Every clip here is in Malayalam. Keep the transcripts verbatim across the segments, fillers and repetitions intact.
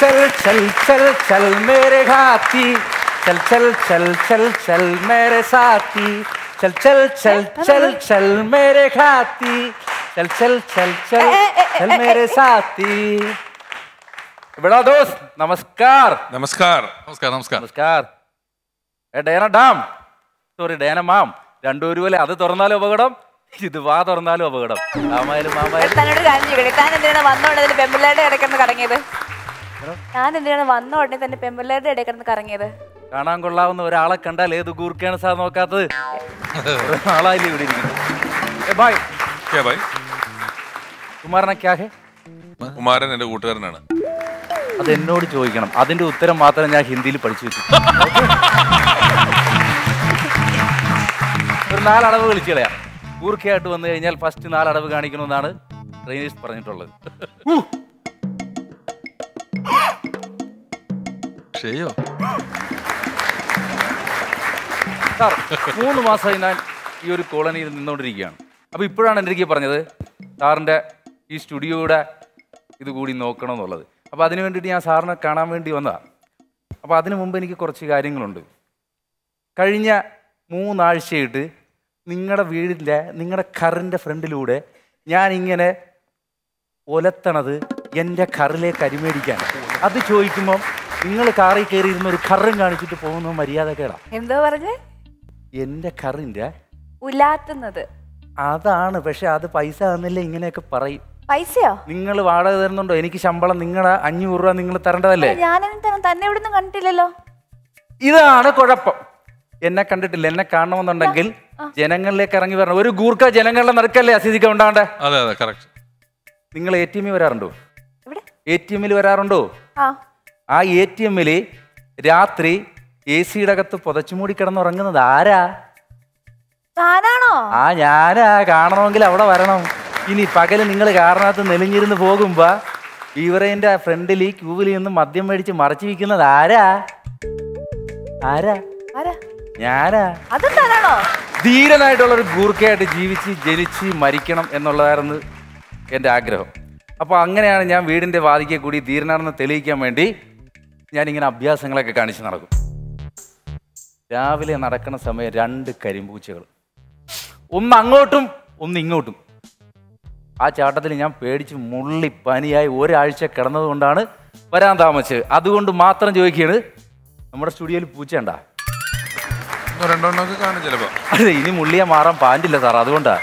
चल चल चल चल मेरे हाथी चल चल चल चल चल मेरे साथी चल चल चल चल चल मेरे हाथी चल चल चल चल चल मेरे साथी बड़ा दोस्त नमस्कार नमस्कार नमस्कार नमस्कार नमस्कार ഡയന ഡാം സോറി ഡയന മാം രണ്ടുപേരും പോലെ അത് തുറന്നാലും അപകടം ഇത് വാ തുറന്നാലും അപകടം മാമായാലും മാമായാലും തന്നോട് കാര്യം ചോദിക്കട്ടെ താൻ എന്തിനാണ് വന്ന ഉടനെ പെമ്പിള്ളേരുടെ ഇടയ്ക്കിടന്ന് കറങ്ങിയത് ഞാൻ എന്തിനാണ് വന്ന ഉടനെ തന്നെ പെമ്പിള്ളേരുടെ ഇടയ്ക്കിടന്ന് കറങ്ങിയത് കാണാൻ കൊള്ളാവുന്ന ഒരാളെ കണ്ടാൽ ഏത് കൂർക്കയാണ് സാർ നോക്കാത്തത് ആളായില്ലേ ഇവിടെ ഇരിക്കുന്നത് കുമാരനെ ക്യാ ഹേ കുമാരൻ എന്റെ കൂട്ടുകാരനാണ് അത് എന്നോട് ചോദിക്കണം അതിന്റെ ഉത്തരം മാത്രം ഞാൻ ഹിന്ദിയിൽ പഠിച്ചു വെച്ചു ഒരു നാലടവ് കളിച്ചു കളയാം കൂർക്കയായിട്ട് വന്നു കഴിഞ്ഞാൽ ഫസ്റ്റ് നാലടവ് കാണിക്കണമെന്നാണ് ട്രെയിനേഴ്സ് പറഞ്ഞിട്ടുള്ളത് സാർ മൂന്ന് മാസമായി ഞാൻ ഈ ഒരു കോളനിയിൽ നിന്നുകൊണ്ടിരിക്കുകയാണ് അപ്പോൾ ഇപ്പോഴാണ് എൻ്റെ അടുത്ത് പറഞ്ഞത് സാറിൻ്റെ ഈ സ്റ്റുഡിയോയുടെ ഇത് കൂടി നോക്കണം എന്നുള്ളത്. അപ്പോൾ അതിന് വേണ്ടിയിട്ട് ഞാൻ സാറിനെ കാണാൻ വേണ്ടി വന്നതാണ്. അപ്പോൾ അതിനു മുമ്പ് എനിക്ക് കുറച്ച് കാര്യങ്ങളുണ്ട്. കഴിഞ്ഞ മൂന്നാഴ്ചയായിട്ട് നിങ്ങളുടെ വീടിൻ്റെ നിങ്ങളുടെ കറിൻ്റെ ഫ്രണ്ടിലൂടെ ഞാനിങ്ങനെ ഒലത്തണത് എൻ്റെ കറിലെ കരിമേടിക്കാൻ. അത് ചോദിക്കുമ്പം നിങ്ങൾ കാറിൽ കയറിയിരുന്ന ഒരു കറും കാണിച്ചിട്ട് പോകുന്ന മര്യാദ കേടാ. എന്തോ പറഞ്ഞേ? എൻ്റെ കറിൻ്റെ ഉലാത്തുന്നത് അതാണ്. പക്ഷെ അത് പൈസ തന്നില്ല ഇങ്ങനെയൊക്കെ പറയും. പൈസയോ? നിങ്ങൾ വാടക തരുന്നുണ്ടോ? എനിക്ക് ശമ്പളം നിങ്ങളുടെ അഞ്ഞൂറ് രൂപ നിങ്ങൾ തരേണ്ടതല്ലേ? ഞാനും തന്നെ എവിടെ നിന്നും കണ്ടിട്ടില്ലല്ലോ. ഇതാണ് കുഴപ്പം. എന്നെ കണ്ടിട്ടില്ല. എന്നെ കാണണമെന്നുണ്ടെങ്കിൽ ജനങ്ങളിലേക്ക് ഇറങ്ങി വരണം. ഒരു ഗൂർഖ ജനങ്ങളുടെ നടുക്കല്ലേ അസിധിക്ക ഉണ്ടാവണ്ടേ? അതെ അതെ കറക്റ്റ്. നിങ്ങൾ എ ടി എമ്മിൽ വരാറുണ്ടോ? എ ടി എമ്മിൽ വരാറുണ്ടോ? ആ എ ടി എമ്മില് രാത്രി എ സിയുടെ അകത്ത് പുതച്ചു മൂടി കിടന്നുറങ്ങുന്നത് ആരാ? ആ ഞാനാ. കാണണമെങ്കിൽ അവിടെ വരണം. ഇനി പകല് നിങ്ങൾ കാറിനകത്ത് നെലിഞ്ഞിരുന്ന് പോകുമ്പോ ഇവരേന്റെ ഫ്രണ്ടിൽ ഈ ക്യൂവിൽ നിന്ന് മദ്യം മേടിച്ച് മറച്ചു വിൽക്കുന്നത് ആരാ? ആരാ? ഞാനാ. ധീരനായിട്ടുള്ള ഒരു ഗൂർഖയായിട്ട് ജീവിച്ച് ജനിച്ച് മരിക്കണം എന്നുള്ളതായിരുന്നു എൻ്റെ ആഗ്രഹം. അപ്പോൾ അങ്ങനെയാണ് ഞാൻ വീടിൻ്റെ വാതിക്കെ കൂടി ധീരനാണെന്ന് തെളിയിക്കാൻ വേണ്ടി ഞാനിങ്ങനെ അഭ്യാസങ്ങളൊക്കെ കാണിച്ച് നടക്കും. രാവിലെ നടക്കുന്ന സമയം രണ്ട് കരിമ്പൂച്ചകൾ, ഒന്ന് അങ്ങോട്ടും ഒന്ന് ഇങ്ങോട്ടും. ആ ചാട്ടത്തിൽ ഞാൻ പേടിച്ച് മുള്ളി പനിയായി ഒരാഴ്ച കിടന്നത് കൊണ്ടാണ് വരാൻ താമസിച്ചത്. അതുകൊണ്ട് മാത്രം ചോദിക്കുകയാണ്, നമ്മുടെ സ്റ്റുഡിയോയിൽ പൂച്ച ഉണ്ടാ? രണ്ടെണ്ണമൊക്കെ കാണും ചിലപ്പോ. അതെ, ഇനി മുള്ളിയെ മാറാൻ പാൻറ്റില്ല സാർ, അതുകൊണ്ടാ.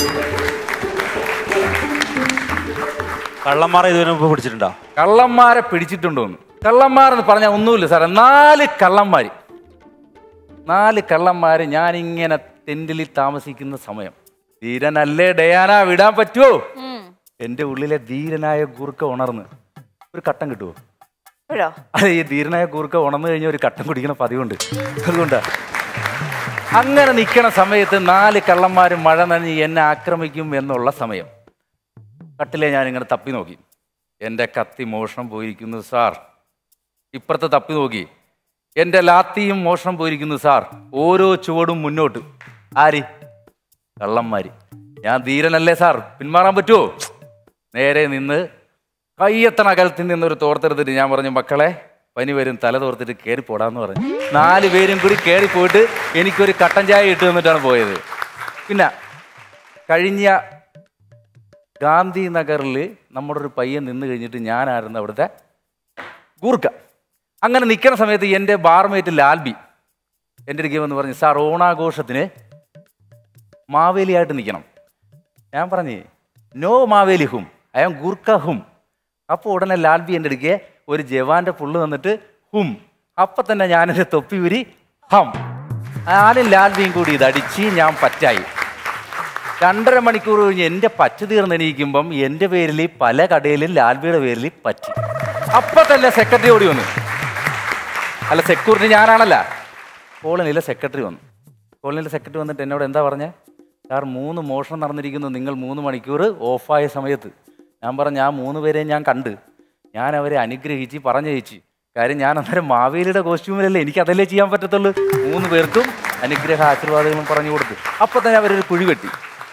കള്ളന്മാരെ ഇതുവരെ പിടിച്ചിട്ടുണ്ടോ? കള്ളന്മാരെ പിടിച്ചിട്ടുണ്ടോന്ന്? കള്ളന്മാരെന്ന് പറഞ്ഞാൽ ഒന്നുമില്ല സാറേ. നാല് കള്ളന്മാര് നാല് കള്ളന്മാര് ഞാനിങ്ങനെ ടെന്റിൽ താമസിക്കുന്ന സമയം. ധീരനല്ലേ ഡയാന, വിടാൻ പറ്റുമോ? എന്റെ ഉള്ളിലെ ധീരനായ ഗൂർഖ ഉണർന്ന് ഒരു കട്ടൻ കിട്ടുമോ? അതെ, ഈ ധീരനായ ഗൂർഖ ഉണർന്നു കഴിഞ്ഞാൽ ഒരു കട്ടൻ കുടിക്കണ പതിവുണ്ട്. അതുകൊണ്ടാ അങ്ങനെ നിൽക്കണ സമയത്ത് നാല് കള്ളന്മാര് മഴ നനഞ്ഞ് എന്നെ ആക്രമിക്കും എന്നുള്ള സമയം കട്ടിലെ ഞാനിങ്ങനെ തപ്പി നോക്കി. എൻ്റെ കത്തി മോഷണം പോയിരിക്കുന്നു സാർ. ഇപ്പുറത്ത് തപ്പി നോക്കി, എൻ്റെ ലാത്തിയും മോഷണം പോയിരിക്കുന്നു സാർ. ഓരോ ചുവടും മുന്നോട്ട്. ആര്? കള്ളന്മാര്. ഞാൻ ധീരനല്ലേ സാർ, പിന്മാറാൻ പറ്റുമോ? നേരെ നിന്ന് കയ്യെത്തണ അകലത്തിൽ നിന്നൊരു തോർത്തെടുത്തിട്ട് ഞാൻ പറഞ്ഞു, മക്കളെ പനി വരും, തല തോർത്തിട്ട് കയറിപ്പോടാന്ന് പറഞ്ഞു. നാല് പേരും കൂടി കയറിപ്പോയിട്ട് എനിക്കൊരു കട്ടൻ ചായ ഇട്ട് തന്നിട്ടാണ് പോയത്. പിന്നെ കഴിഞ്ഞ ഗാന്ധി നഗറിൽ നമ്മുടെ ഒരു പയ്യൻ നിന്ന് കഴിഞ്ഞിട്ട് ഞാനായിരുന്നു അവിടുത്തെ ഗൂർഖ. അങ്ങനെ നിൽക്കുന്ന സമയത്ത് എൻ്റെ ബാർമേറ്റ് ലാൽബി എൻ്റെ അടുക്കൽ വന്ന് പറഞ്ഞു, സാർ ഓണാഘോഷത്തിന് മാവേലിയായിട്ട് നിൽക്കണം. ഞാൻ പറഞ്ഞു, നോ മാവേലി ഹും, ഐ ആം ഗൂർഖ ഹും. അപ്പോൾ ഉടനെ ലാൽബി എൻ്റെ അടുക്കെ ഒരു ജവാന്റെ പുള്ള് തന്നിട്ട് ഹും. അപ്പം തന്നെ ഞാനെൻ്റെ തൊപ്പി ഉരി ഹം. ഞാനും ലാൽബിയും കൂടി ഇതടിച്ച് ഞാൻ പറ്റായി. രണ്ടര മണിക്കൂർ കഴിഞ്ഞ് എൻ്റെ പച്ച തീർന്നെണീക്കുമ്പം എൻ്റെ പേരിൽ പല കടയിലും ലാൽബിയുടെ പേരിൽ പറ്റി. അപ്പം തന്നെ സെക്രട്ടറി ഓടി വന്നു. അല്ല, സെക്യൂരിറ്റി ഞാനാണല്ല, കോളനിയിലെ സെക്രട്ടറി വന്നു. കോളനിയിലെ സെക്രട്ടറി വന്നിട്ട് എന്നോട് എന്താ പറഞ്ഞേ? സാർ, മൂന്ന് മോഷണം നടന്നിരിക്കുന്നു നിങ്ങൾ മൂന്ന് മണിക്കൂർ ഓഫായ സമയത്ത്. ഞാൻ പറഞ്ഞു, ആ മൂന്ന് പേരെയും ഞാൻ കണ്ട്, ഞാൻ അവരെ അനുഗ്രഹിച്ച് പറഞ്ഞയച്ച്. കാര്യം ഞാൻ അന്നേരം മാവേലിയുടെ കോസ്റ്റ്യൂമിലല്ലേ, എനിക്ക് അതല്ലേ ചെയ്യാൻ പറ്റത്തുള്ളൂ. മൂന്ന് പേർക്കും അനുഗ്രഹ ആശീർവാദങ്ങളും പറഞ്ഞു കൊടുത്തു. അപ്പം തന്നെ അവരൊരു കുഴി വെട്ടി.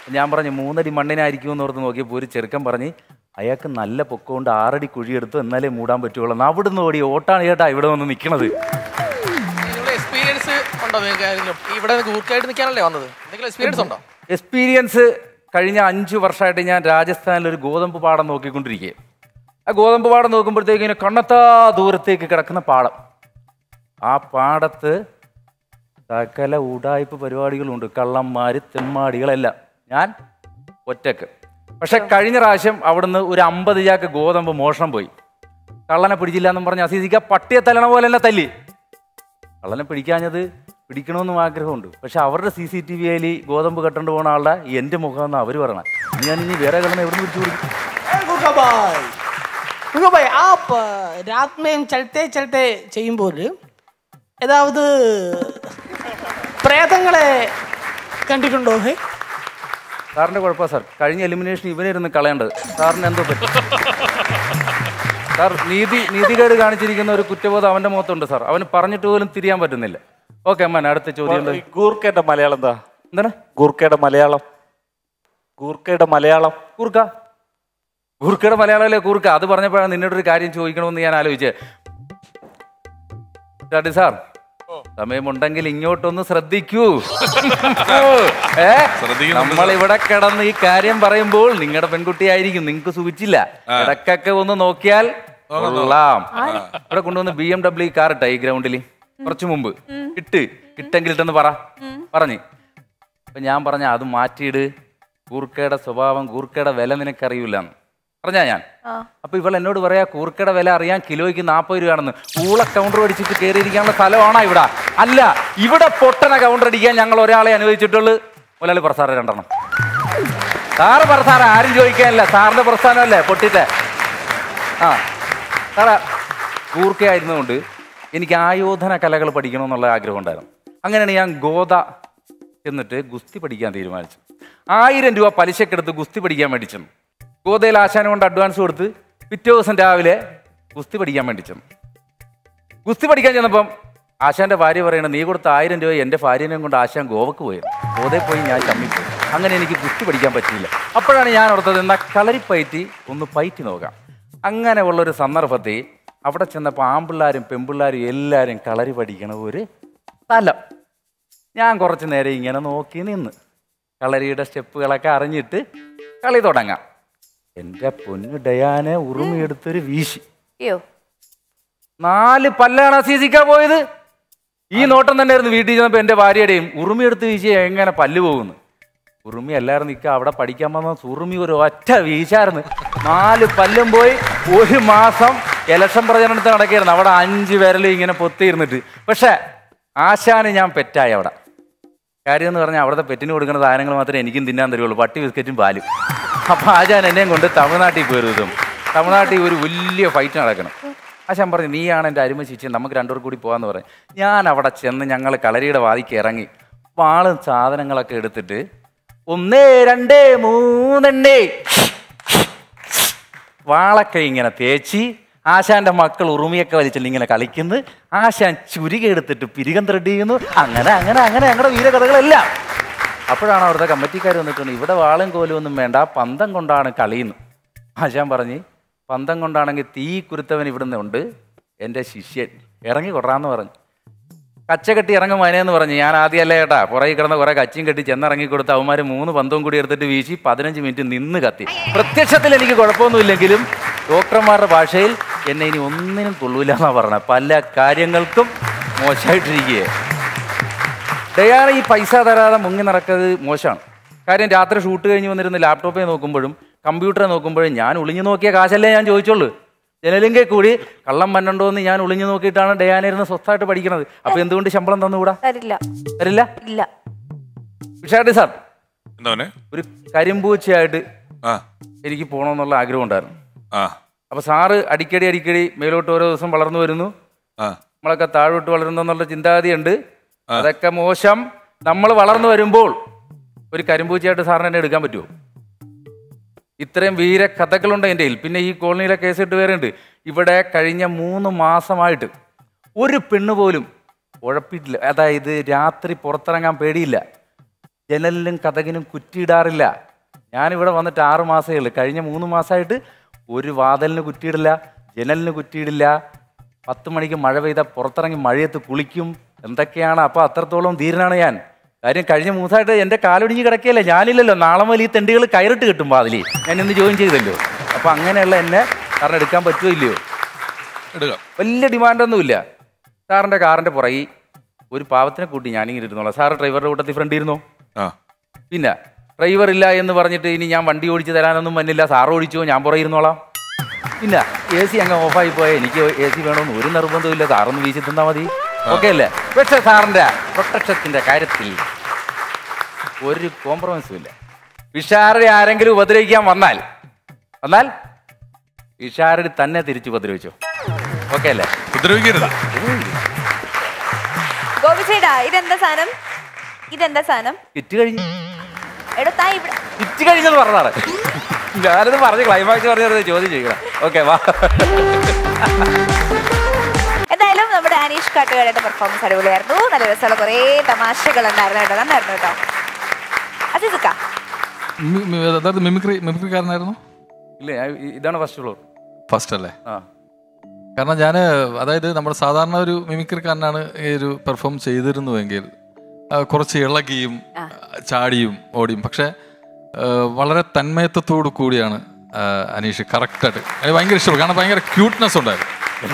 ഞാൻ പറഞ്ഞു മൂന്നടി മണ്ണിനായിരിക്കും എന്ന് ഓർത്ത് നോക്കിയപ്പോൾ ഒരു ചെറുക്കൻ പറഞ്ഞ് അയാൾക്ക് നല്ല പൊക്കമുണ്ട് ആറടി കുഴിയെടുത്തു എന്നാലേ മൂടാൻ പറ്റുള്ളൂ. അവിടുന്ന് ഓടി ഓട്ടാണ് ചേട്ടാ ഇവിടെ വന്ന് നിൽക്കണത്. എക്സ്പീരിയൻസ് ഉണ്ടോ നിങ്ങൾക്ക്? ഇവിടെ കൂർക്കായിട്ട് നിൽക്കാനല്ലേ വന്നത്? എന്തെങ്കിലും എക്സ്പീരിയൻസ് ഉണ്ടോ? എക്സ്പീരിയൻസ് കഴിഞ്ഞ അഞ്ച് വർഷമായിട്ട് ഞാൻ രാജസ്ഥാനിൽ ഒരു ഗോതമ്പ് പാടം നോക്കിക്കൊണ്ടിരിക്കുക. ആ ഗോതമ്പ് പാടം നോക്കുമ്പോഴത്തേക്ക് ഇങ്ങനെ കണ്ണത്താ ദൂരത്തേക്ക് കിടക്കുന്ന പാടം. ആ പാടത്ത് സകല ഉടായ്പ പരിപാടികളുണ്ട്, കള്ളന്മാർ തെമ്മാടികളെല്ലാം. ഞാൻ ഒറ്റക്ക്. പക്ഷെ കഴിഞ്ഞ പ്രാവശ്യം അവിടുന്ന് ഒരു അമ്പത് ചാക്ക് ഗോതമ്പ് മോഷണം പോയി. കള്ളനെ പിടിച്ചില്ല എന്നും പറഞ്ഞ് അസീസിക്ക പട്ടിയെ തല്ലണ പോലെ തന്നെ തല്ലി. കള്ളനെ പിടിക്കാഞ്ഞത് പിടിക്കണമെന്നും ആഗ്രഹമുണ്ട്. പക്ഷെ അവരുടെ സി സി ടി വിയിൽ ഗോതമ്പ് കെട്ടേണ്ട പോകുന്ന ആളുടെ എൻ്റെ മുഖം എന്ന് അവർ പറയണം. ഞാൻ ഇനി വേറെ കള്ളനെ എവിടെ നിന്ന് പിടിച്ചു കൊടുക്കും? रात में चलते चलते ചെയ്യുമ്പോൾ ഏതാവത് പ്രേതങ്ങളെ കണ്ടിട്ടുണ്ടോ? സാറിന്റെ കുഴപ്പമാണ് സാർ. കഴിഞ്ഞ എലിമിനേഷൻ ഇവനായിരുന്നു കളയേണ്ടത്. സാറിന് എന്തോ പറ്റും സാർ? നീതി നീതികേട് കാണിച്ചിരിക്കുന്ന ഒരു കുറ്റബോധം അവന്റെ മുഖത്തുണ്ട് സാർ. അവന് പറഞ്ഞിട്ട് പോലും തിരിയാൻ പറ്റുന്നില്ല. ഓക്കെ അമ്മ, അടുത്ത ചോദ്യം. ഗൂർക്കയുടെ മലയാളം എന്താ? എന്താണ് ഗൂർക്കയുടെ മലയാളം? ഗൂർക്കയുടെ മലയാളം കൂർക്ക. കൂർക്കയുടെ മലയാളം അല്ലേ കൂർക്ക? അത് പറഞ്ഞപ്പോഴാണ് നിന്നോട് ഒരു കാര്യം ചോദിക്കണമെന്ന് ഞാൻ ആലോചിച്ചത്. സാർ സമയമുണ്ടെങ്കിൽ ഇങ്ങോട്ടൊന്ന് ശ്രദ്ധിക്കൂ. ഏ നമ്മൾ ഇവിടെ കിടന്ന് ഈ കാര്യം പറയുമ്പോൾ നിങ്ങളുടെ പെൺകുട്ടിയായിരിക്കും, നിങ്ങൾക്ക് സുഖിച്ചില്ല. ഇടക്കൊക്കെ ഒന്ന് നോക്കിയാൽ കൊള്ളാം. ഇവിടെ കൊണ്ടുവന്ന് ബി എം ഡബ്ല്യു കാർ ഇട്ട ഈ ഗ്രൗണ്ടിൽ കുറച്ചു മുമ്പ് ഇട്ട് ഇട്ടെങ്കിൽ ഇട്ടെന്ന് പറ പറഞ്ഞ്. അപ്പൊ ഞാൻ പറഞ്ഞ അത് മാറ്റിയിട്, കൂർക്കയുടെ സ്വഭാവം കൂർക്കയുടെ വില നിനക്കറിയില്ലെന്ന് പറഞ്ഞാ ഞാൻ. അപ്പൊ ഇവൾ എന്നോട് പറയാ കൂർക്കയുടെ വില അറിയാൻ കിലോയ്ക്ക് നാൽപ്പത് രൂപയാണെന്ന്. ഊള കൗണ്ടർ അടിച്ചിട്ട് കയറിയിരിക്കാനുള്ള സ്ഥലമാണോ ഇവിടെ? അല്ല, ഇവിടെ പൊട്ടന കൗണ്ടർ അടിക്കാൻ ഞങ്ങൾ ഒരാളെ അനുവദിച്ചിട്ടുള്ളൂ. ഒരാൾ പ്രസാറ രണ്ടെണ്ണം. സാറ് പ്രസാറ ആരും ചോദിക്കാനില്ല, സാറിന്റെ പ്രസ്ഥാനമല്ലേ പൊട്ടിട്ടെ. ആ സാറാ, കൂർക്കയായിരുന്നുകൊണ്ട് എനിക്ക് ആയോധന കലകൾ പഠിക്കണമെന്നുള്ള ആഗ്രഹം ഉണ്ടായിരുന്നു. അങ്ങനെയാണ് ഞാൻ ഗോദ എന്നിട്ട് ഗുസ്തി പഠിക്കാൻ തീരുമാനിച്ചു. ആയിരം രൂപ പലിശക്കെടുത്ത് ഗുസ്തി പഠിക്കാൻ വേണ്ടി ചെന്നു. ഗോദയിൽ ആശാനെ കൊണ്ട് അഡ്വാൻസ് കൊടുത്ത് പിറ്റേ ദിവസം രാവിലെ ഗുസ്തി പഠിക്കാൻ വേണ്ടി ചെന്നു. ഗുസ്തി പഠിക്കാൻ ചെന്നപ്പം ആശാന്റെ ഭാര്യ പറയണത്, നീ കൊടുത്ത ആയിരം രൂപ എൻ്റെ ഭാര്യനെയും കൊണ്ട് ആശാൻ ഗോവക്ക് പോയത്. ഗോതയിൽ പോയി ഞാൻ ചമ്മിപ്പോയി. അങ്ങനെ എനിക്ക് ഗുസ്തി പഠിക്കാൻ പറ്റിയില്ല. അപ്പോഴാണ് ഞാൻ ഓർത്തത് എന്നാൽ കളരിപ്പയറ്റി ഒന്ന് പയറ്റി നോക്കാം. അങ്ങനെ ഉള്ളൊരു സന്ദർഭത്തിൽ അവിടെ ചെന്നപ്പോൾ ആൺപിള്ളാരും പെൺപിള്ളാരും എല്ലാവരും കളരി പഠിക്കണ ഒരു സ്ഥലം. ഞാൻ കുറച്ച് നേരം ഇങ്ങനെ നോക്കി നിന്ന് കളരിയുടെ സ്റ്റെപ്പുകളൊക്കെ അറിഞ്ഞിട്ട് കളി തുടങ്ങാം. എൻ്റെ പൊന്നു ഡയാനെ ഉറുമിയെടുത്തൊരു വീശി. നാല് പല്ലാണ് അസീസിക്കാൻ പോയത്. ഈ നോട്ടം തന്നെയായിരുന്നു വീട്ടിൽ ചെന്നപ്പോൾ എൻ്റെ ഭാര്യയുടെയും. ഉറുമിയെടുത്ത് വീശി എങ്ങനെ പല്ല് പോകുന്നു? ഉറുമി എല്ലാവരും നിൽക്കുക, അവിടെ പഠിക്കാൻ വന്ന ഉറുമി ഒരു ഒറ്റ വീശായിരുന്നു. നാല് പല്ലും പോയി. ഒരു മാസം ഇലക്ഷൻ പ്രചരണത്തിൽ നടക്കുകയായിരുന്നു. അവിടെ അഞ്ച് പേരലും ഇങ്ങനെ പൊത്തിയിരുന്നിട്ട്. പക്ഷെ ആശാന് ഞാൻ പെറ്റായി അവിടെ. കാര്യം എന്ന് പറഞ്ഞാൽ അവിടുത്തെ പെറ്റിന് കൊടുക്കുന്ന സാധനങ്ങൾ മാത്രമേ എനിക്കും തിന്നാൻ തരുള്ളൂ, പട്ടി ബിസ്ക്കറ്റും പാലും. അപ്പം ആശാൻ എന്നെയും കൊണ്ട് തമിഴ്നാട്ടിൽ പോയിരുന്നു. തമിഴ്നാട്ടിൽ ഒരു വലിയ ഫൈറ്റ് നടക്കണം. ആശാൻ പറഞ്ഞു, നീയാണ് എൻ്റെ അരുമ ചേച്ചി, നമുക്ക് രണ്ടുപേർ കൂടി പോകാമെന്ന് പറഞ്ഞു. ഞാൻ അവിടെ ചെന്ന് ഞങ്ങൾ കളരിയുടെ വാതിക്ക് ഇറങ്ങി വാളും സാധനങ്ങളൊക്കെ എടുത്തിട്ട് ഒന്നേ രണ്ടേ മൂന്നെണ്ണേ വാളൊക്കെ ഇങ്ങനെ തേച്ച് ആശാന്റെ മക്കൾ ഉറുമിയൊക്കെ വലിച്ചിട്ട് ഇങ്ങനെ കളിക്കുന്നു. ആശാൻ ചുരുക എടുത്തിട്ട് പിരികം ത്രെഡ് ചെയ്യുന്നു. അങ്ങനെ അങ്ങനെ അങ്ങനെ ഞങ്ങളുടെ വീരകഥകളെല്ലാം. അപ്പോഴാണ് അവിടുത്തെ കമ്മിറ്റിക്കാർ വന്നിട്ടുണ്ട്, ഇവിടെ വാളും കോലും ഒന്നും വേണ്ട, പന്തം കൊണ്ടാണ് കളിയെന്ന്. ആശാൻ പറഞ്ഞ്, പന്തം കൊണ്ടാണെങ്കിൽ തീ കുരുത്തവൻ ഇവിടുന്ന് ഉണ്ട്, എൻ്റെ ശിഷ്യൻ ഇറങ്ങി കൊറാന്ന് പറഞ്ഞു. കച്ച കെട്ടി ഇറങ്ങും മനെന്ന് പറഞ്ഞു. ഞാൻ ആദ്യമല്ലേ ഏട്ടാ പുറകെ കിടന്ന് കുറെ കച്ചിയും കെട്ടി ചെന്നിറങ്ങി കൊടുത്ത് അവന്മാർ മൂന്ന് പന്തവും കൂടി എടുത്തിട്ട് വീശി പതിനഞ്ച് മിനിറ്റ് നിന്ന് കത്തി. പ്രത്യക്ഷത്തിൽ എനിക്ക് കുഴപ്പമൊന്നുമില്ലെങ്കിലും ഡോക്ടർമാരുടെ ഭാഷയിൽ എന്നെ ഇനി ഒന്നിനും കൊള്ളൂല എന്നാണ് പറഞ്ഞത്. പല കാര്യങ്ങൾക്കും മോശമായിട്ടിരിക്കുകയെ. ഡയാന ഈ പൈസ തരാതെ മുങ്ങി നടക്കുന്നത് മോശമാണ്. കാര്യം രാത്രി ഷൂട്ട് കഴിഞ്ഞ് വന്നിരുന്ന് ലാപ്ടോപ്പിൽ നോക്കുമ്പോഴും കമ്പ്യൂട്ടറെ നോക്കുമ്പോഴും ഞാൻ ഒളിഞ്ഞു നോക്കിയ കാശല്ലേ ഞാൻ ചോദിച്ചോളൂ. ജനലിങ്കിൽ കൂടി കള്ളം പന്നണ്ടോ എന്ന് ഞാൻ ഒളിഞ്ഞു നോക്കിയിട്ടാണ് ഡയാനിരുന്ന് സ്വസ്ഥമായിട്ട് പഠിക്കുന്നത്. അപ്പൊ എന്തുകൊണ്ട് ശമ്പളം തന്നുകൂടാ? തരില്ല. ഇല്ല. വിഷാട്ടി സാർ, ഒരു കരിമ്പൂച്ചയായിട്ട് എനിക്ക് പോകണമെന്നുള്ള ആഗ്രഹം ഉണ്ടായിരുന്നു. അപ്പൊ സാറ് അടിക്കടി അടിക്കടി മേലോട്ട് ഓരോ ദിവസം വളർന്നു വരുന്നു, നമ്മളൊക്കെ താഴോട്ട് വളരുന്നെന്നുള്ള ചിന്താഗതിയുണ്ട്. അതൊക്കെ മോശം. നമ്മൾ വളർന്നു വരുമ്പോൾ ഒരു കരിമ്പൂച്ചയായിട്ട് സാറിന് എന്നെ എടുക്കാൻ പറ്റുമോ? ഇത്രയും വീര കഥകളുണ്ട് എൻ്റെ കയ്യിൽ. പിന്നെ ഈ കോളനിയിലെ കേസിട്ട് വേറെ ഉണ്ട്. ഇവിടെ കഴിഞ്ഞ മൂന്ന് മാസമായിട്ട് ഒരു പെണ്ണ് പോലും ഉഴപ്പിയിട്ടില്ല. അതായത് രാത്രി പുറത്തിറങ്ങാൻ പേടിയില്ല. ജനലിനും കതകിനും കുറ്റിയിടാറില്ല. ഞാനിവിടെ വന്നിട്ട് ആറ് മാസമേ ഉള്ളൂ. കഴിഞ്ഞ മൂന്ന് മാസമായിട്ട് ഒരു വാതിലിന് കുറ്റിയിടില്ല, ജനലിന് കുറ്റിയിടില്ല. പത്ത് മണിക്ക് മഴ പെയ്താൽ പുറത്തിറങ്ങി മഴയത്ത് കുളിക്കും. എന്തൊക്കെയാണ്. അപ്പോൾ അത്രത്തോളം ധീരനാണ് ഞാൻ. കാര്യം കഴിഞ്ഞ മൂന്നായിട്ട് എൻ്റെ കാലൊടിഞ്ഞ് കിടക്കുകയല്ലേ, ഞാനില്ലല്ലോ. നാളെ മുതൽ ഈ തെണ്ടികൾ കയറിട്ട് കിട്ടും വാതിൽ. ഞാൻ ഇന്ന് ജോയിൻ ചെയ്തല്ലോ. അപ്പോൾ അങ്ങനെയുള്ള എന്നെ സാറിന് എടുക്കാൻ പറ്റുമോ ഇല്ലയോ? എടുക്കാം. വലിയ ഡിമാൻഡൊന്നുമില്ല. സാറിൻ്റെ കാറിൻ്റെ പുറകിൽ ഒരു പാവത്തിനെ കൂട്ടി ഞാനിങ്ങനെ ഇരുന്നോളാം. സാറ് ഡ്രൈവറുടെ കൂട്ടത്തിൽ ഫ്രണ്ട് ഇരുന്നോ? ആ പിന്നെ ഡ്രൈവർ ഇല്ല എന്ന് പറഞ്ഞിട്ട് ഇനി ഞാൻ വണ്ടി ഓടിച്ച് തരാനൊന്നും വന്നില്ല. സാറ് ഓടിച്ചോ, ഞാൻ പുറകെ ഇരുന്നോളാം. പിന്നെ എ സി അങ്ങ് ഓഫായി പോയാൽ എനിക്ക് എ സി വേണമെന്ന് ഒരു നിർബന്ധമില്ല. സാറൊന്ന് വീശി തന്നാൽ മതി. ഓക്കെ അല്ലേ? പക്ഷേ സാറിൻ്റെ പ്രൊട്ടക്ഷത്തിൻ്റെ കാര്യത്തിൽ ഒരു കോംപ്രമൈസും ഇല്ല. വിഷാരടി ആരെങ്കിലും ഉപദ്രവിക്കാൻ വന്നാൽ വന്നാൽ വിഷാരടി തന്നെ തിരിച്ചു ഉപദ്രവിച്ചോ. ഓക്കെ അല്ലേ? ഉപദ്രവിക്കരുത്. ഗോപിച്ചേട്ടാ, ഇതെന്താ സാധനം? ഇതെന്താ സാധനം? കിറ്റ് കഴിഞ്ഞു. എടോ താ ഇവിടെ കിറ്റ് കഴിഞ്ഞത് പറഞ്ഞതാണ്. ഞാനത് പറഞ്ഞ് ക്ലൈമാക്സ് പറഞ്ഞത് ചോദ്യം ചെയ്യണം. ഓക്കെ വാ. എന്തായാലും നമ്മുടെ അനീഷ് കാട്ടുകാരുടെ പെർഫോമൻസ് അടിപൊളിയായിരുന്നു. നല്ല രസമുള്ള കുറേ തമാശകൾ ഉണ്ടായിരുന്നു കേട്ടോ. നന്നായിരുന്നു കേട്ടോ. അസീസുക്ക അതായത് മിമിക്രി മിമിക്രിക്കാരനായിരുന്നു. ഇല്ല, ഇതാണ് ഫസ്റ്റ് ഫ്ലോർ. ഫസ്റ്റ് അല്ലേ? ആ, കാരണം ഞാൻ അതായത് നമ്മുടെ സാധാരണ ഒരു മിമിക്രിക്കാരനാണ് ഈ ഒരു പെർഫോം ചെയ്തിരുന്നുവെങ്കിൽ കുറച്ച് ഇളകിയും ചാടിയും ഓടിയും. പക്ഷെ വളരെ തന്മയത്വത്തോടു കൂടിയാണ് അനീഷ് കറക്റ്റായിട്ട്. എനിക്ക് ഭയങ്കര ഇഷ്ടപ്പെട്ടു. കാരണം ഭയങ്കര ക്യൂട്ട്നെസ് ഉണ്ടായിരുന്നു.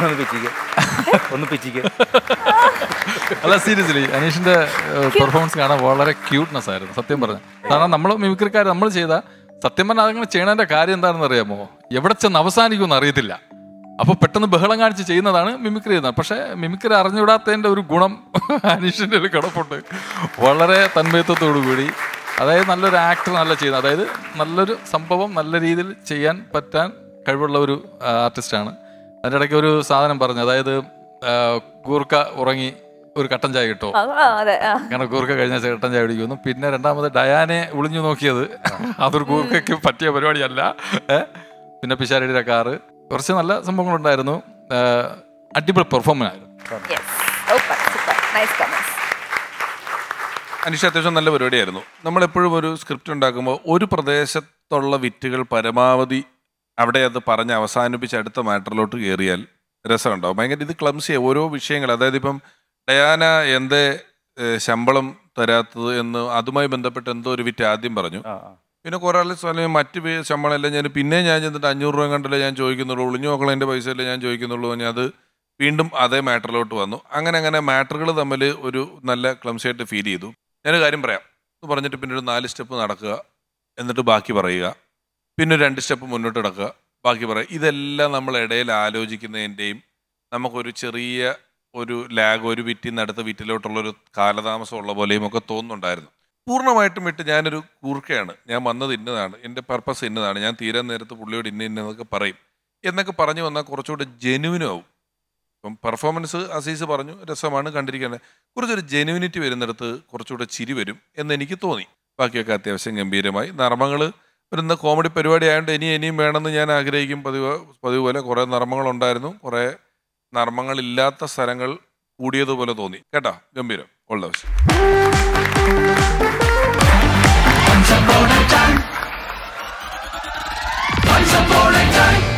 അല്ല, സീരിയസ്ലി അനീഷിന്റെ പെർഫോമൻസ് കാണാൻ വളരെ ക്യൂട്ട്നെസ് ആയിരുന്നു സത്യം പറഞ്ഞത്. കാരണം നമ്മൾ മിമിക്രിക്കാർ നമ്മൾ ചെയ്ത സത്യം പറഞ്ഞാൽ അതങ്ങനെ ചെയ്യണതിന്റെ കാര്യം എന്താണെന്ന് അറിയാമോ? എവിടെ ചെന്ന് അവസാനിക്കുമെന്ന് അറിയത്തില്ല. അപ്പോൾ പെട്ടെന്ന് ബഹളം കാണിച്ച് ചെയ്യുന്നതാണ് മിമിക്രി ചെയ്യുന്നത്. പക്ഷേ മിമിക്രി അറിഞ്ഞുവിടാത്തതിൻ്റെ ഒരു ഗുണം അനീഷിൻ്റെ ഒരു കിടപ്പുണ്ട്. വളരെ തന്മയത്വത്തോടു കൂടി, അതായത് നല്ലൊരു ആക്ടർ നല്ല ചെയ്യുന്നത്, അതായത് നല്ലൊരു സംഭവം നല്ല രീതിയിൽ ചെയ്യാൻ പറ്റാൻ കഴിവുള്ള ഒരു ആർട്ടിസ്റ്റാണ്. അതിൻ്റെ ഇടയ്ക്ക് ഒരു സാധനം പറഞ്ഞു, അതായത് ഗൂർക്ക ഉറങ്ങി ഒരു കട്ടൻ ചായ കിട്ടോ, കാരണം ഗൂർക്ക കഴിഞ്ഞ കട്ടൻ ചായ കുടിക്കുന്നു. പിന്നെ രണ്ടാമത് ഡയാനെ ഒളിഞ്ഞു നോക്കിയത്, അതൊരു ഗൂർക്കയ്ക്ക് പറ്റിയ പരിപാടിയല്ല. പിന്നെ പിഷാരടിയുടെ കാറ്, കുറച്ച് നല്ല സംഭവങ്ങളുണ്ടായിരുന്നു. അടിപൊളി പെർഫോമൻസ് ആയിരുന്നു. അനീഷ് അത്യാവശ്യം നല്ല പരിപാടിയായിരുന്നു. നമ്മളെപ്പോഴും ഒരു സ്ക്രിപ്റ്റ് ഉണ്ടാക്കുമ്പോൾ ഒരു പ്രദേശത്തുള്ള വിറ്റുകൾ പരമാവധി അവിടെ അത് പറഞ്ഞ് അവസാനിപ്പിച്ച് അടുത്ത മാറ്ററിലോട്ട് കയറിയാൽ രസമുണ്ടാവും. ഭയങ്കര ഇത് ക്ലംസിയായി ഓരോ വിഷയങ്ങൾ. അതായത് ഇപ്പം ഡയാന എന്തേ ശമ്പളം തരാത്തത് എന്ന് അതുമായി ബന്ധപ്പെട്ട് എന്തോ ഒരു വിറ്റ് ആദ്യം പറഞ്ഞു. പിന്നെ കുറേ ആൾ സ്ഥലം മറ്റ് ശമ്പളം എല്ലാം ഞാൻ പിന്നെ ഞാൻ ചെന്നിട്ട് അഞ്ഞൂറ് രൂപ കണ്ടല്ലേ ഞാൻ ചോദിക്കുന്നുള്ളൂ, ഒളിഞ്ഞു നോക്കളതിൻ്റെ പൈസ അല്ലേ ഞാൻ ചോദിക്കുന്നുള്ളൂ. ഞാൻ അത് വീണ്ടും അതേ മാറ്ററിലോട്ട് വന്നു. അങ്ങനെ അങ്ങനെ മാറ്ററുകൾ തമ്മിൽ ഒരു നല്ല ക്ലംസിയായിട്ട് ഫീൽ ചെയ്തു. ഞാനൊരു കാര്യം പറയാം എന്ന് പറഞ്ഞിട്ട് പിന്നെ ഒരു നാല് സ്റ്റെപ്പ് നടക്കുക, എന്നിട്ട് ബാക്കി പറയുക, പിന്നെ രണ്ട് സ്റ്റെപ്പ് മുന്നോട്ട് നടക്കുക, ബാക്കി പറയുക. ഇതെല്ലാം നമ്മൾ ഇടയിൽ ആലോചിക്കുന്നതിൻ്റെയും നമുക്കൊരു ചെറിയ ഒരു ലാഗ്, ഒരു വിറ്റിൽ നിന്ന് അടുത്ത വിറ്റിലോട്ടുള്ളൊരു കാലതാമസം ഉള്ള പോലെയും ഒക്കെ തോന്നുന്നുണ്ടായിരുന്നു. പൂർണ്ണമായിട്ടും വിട്ട് ഞാനൊരു കൂർക്കയാണ്, ഞാൻ വന്നത് ഇന്നതാണ്, എൻ്റെ പർപ്പസ് ഇന്നതാണ്, ഞാൻ തീരാൻ നേരത്ത് പുള്ളിയോട് ഇന്ന ഇന്നതൊക്കെ പറയും എന്നൊക്കെ പറഞ്ഞു വന്നാൽ കുറച്ചുകൂടെ ജെനുവിനും ആവും. ഇപ്പം പെർഫോമൻസ് അസീസ് പറഞ്ഞു രസമാണ് കണ്ടിരിക്കേണ്ടത്, കുറച്ചൊരു ജെനുവിനിറ്റി വരുന്നിടത്ത് കുറച്ചുകൂടെ ചിരി വരും എന്നെനിക്ക് തോന്നി. ബാക്കിയൊക്കെ അത്യാവശ്യം ഗംഭീരമായി. നർമ്മങ്ങൾ വരുന്ന കോമഡി പരിപാടി ആയതുകൊണ്ട് ഇനി ഇനിയും വേണമെന്ന് ഞാൻ ആഗ്രഹിക്കും. പതിവ് പതിവ് പോലെ കുറേ നർമ്മങ്ങളുണ്ടായിരുന്നു, കുറേ നർമ്മങ്ങളില്ലാത്ത സ്ഥലങ്ങൾ കൂടിയതുപോലെ തോന്നി. കേട്ടോ, ഗംഭീരം. All the best.